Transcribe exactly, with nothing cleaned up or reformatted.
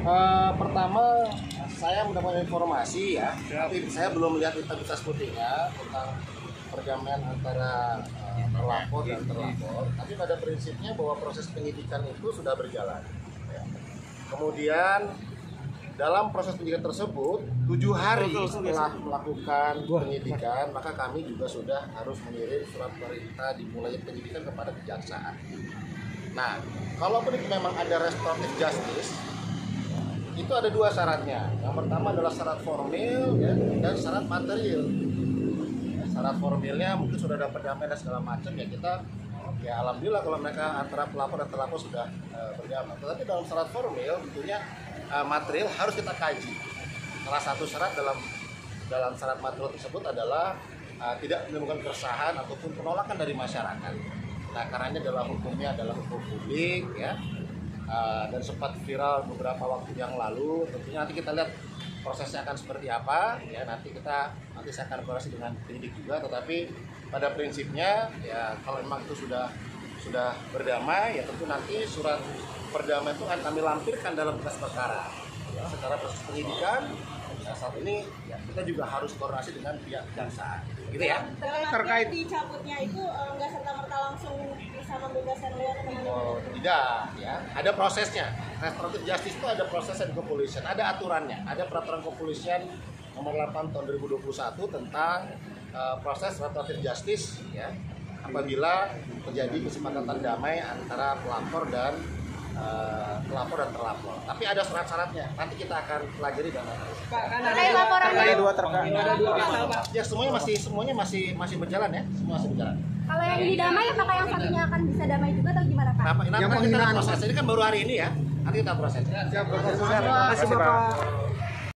Uh, pertama saya mendapatkan informasi ya, tapi saya belum melihat integritas putihnya tentang perdamaian antara uh, terlapor dan terlapor. Tapi pada prinsipnya bahwa proses penyidikan itu sudah berjalan. Ya. Kemudian dalam proses penyidikan tersebut tujuh hari setelah melakukan penyidikan, maka kami juga sudah harus mengirim surat perintah dimulai penyidikan kepada kejaksaan. Nah, kalaupun memang ada restoratif justice, itu ada dua syaratnya. Yang pertama adalah syarat formil ya, dan syarat material. Ya, syarat formilnya mungkin sudah dapat damai dan segala macam ya, kita ya alhamdulillah kalau mereka antara pelapor dan terlapor sudah uh, berdamai. Tetapi dalam syarat formil tentunya uh, material harus kita kaji. Salah satu syarat dalam dalam syarat material tersebut adalah uh, tidak menimbulkan keresahan ataupun penolakan dari masyarakat. Nah, karena adalah hukumnya adalah hukum publik ya. Uh, dan sempat viral beberapa waktu yang lalu. Tentunya nanti kita lihat prosesnya akan seperti apa ya, nanti kita nanti saya akan koreksi dengan penyidik juga, tetapi pada prinsipnya ya kalau memang itu sudah sudah berdamai ya tentu nanti surat perdamaian itu akan kami lampirkan dalam berkas perkara ya, secara proses penyidikan. Nah, saat ini ya, kita juga harus koordinasi dengan pihak kejaksaan gitu ya. Terkait dicabutnya itu enggak serta-merta langsung bisa membebaskan beliau teman-teman. Oh, tidak ya, ada prosesnya. Restoratif justice itu ada prosesnya di kepolisian, ada aturannya, ada peraturan kepolisian nomor delapan tahun dua ribu dua puluh satu tentang uh, proses restoratif justice ya, apabila terjadi kesepakatan damai antara pelapor dan Uh, pelapor dan terlapor. Tapi ada syarat-syaratnya. Nanti kita akan pelajari dan analisa. Pak, kan ada laporan ada dua terkait. Ada dua pasal, Pak. Ya semuanya masih semuanya masih masih berjalan ya. Semua masih berjalan. Kalau yang didamai apakah yang satunya akan bisa damai juga atau gimana, Pak? Nah, nanti kita proses. Ini kan baru hari ini ya. Nanti kita proses. Siap, Bapak. Terima kasih, Bapak.